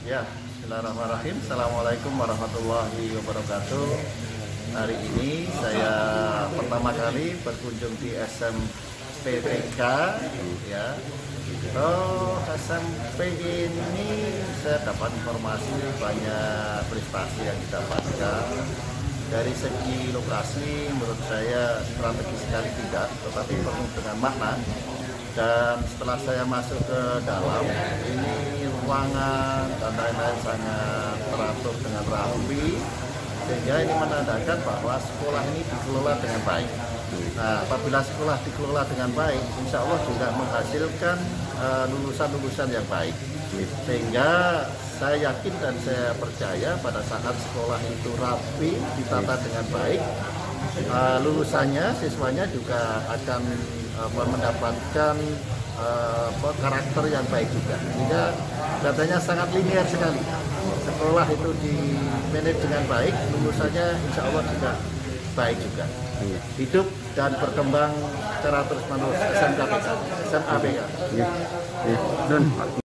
Ya, bismillahirrahmanirrahim. Assalamualaikum warahmatullahi wabarakatuh. Hari ini saya pertama kali berkunjung di SMPTK. Ya, SMP ini saya dapat informasi banyak prestasi yang didapatkan. Dari segi lokasi, menurut saya strategis sekali tidak, tetapi penuh dengan makna. Dan setelah saya masuk ke dalam, ini ruangan dan lain-lain sangat teratur dengan rapi, sehingga ini menandakan bahwa sekolah ini dikelola dengan baik. Nah, apabila sekolah dikelola dengan baik, insya Allah juga menghasilkan lulusan-lulusan yang baik. Sehingga saya yakin dan saya percaya pada saat sekolah itu rapi, ditata dengan baik, lulusannya, siswanya juga akan mendapatkan karakter yang baik juga. Sehingga katanya sangat linear sekali. Sekolah itu di-manage dengan baik, lulusannya insya Allah juga baik juga. Hidup dan berkembang secara terus-menerus. SMAPK.